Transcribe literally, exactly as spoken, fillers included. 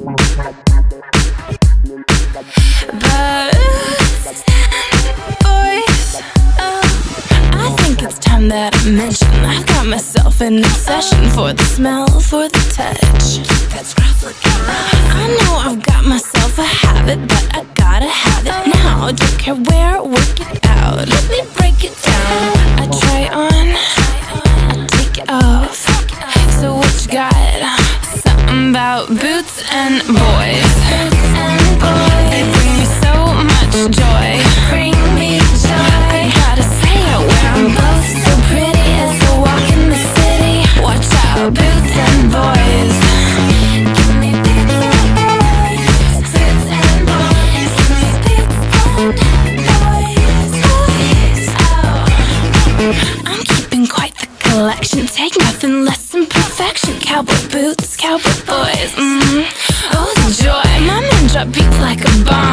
Boots and boys, oh, I think it's time that I mention I've got myself an obsession for the smell, for the touch. That scruff looking rough. I know I've got myself a habit, but I gotta have it now. Don't care where, work it out. Let me break it down. I try on, I take it off. So what you got? Something about boots and boys. They bring me so much joy. Bring me joy. I gotta say it where I'm both so pretty as I walk in the city. Watch out, boots and boys. Give me boots and boys. Boots and boys. Give me boots and boys. Boys. Oh, I'm keeping quite the collection. Take nothing less than perfection. Cowboy boots, cowboy boys. Mm-hmm. Oh, the joy. My men drop beats like a bomb.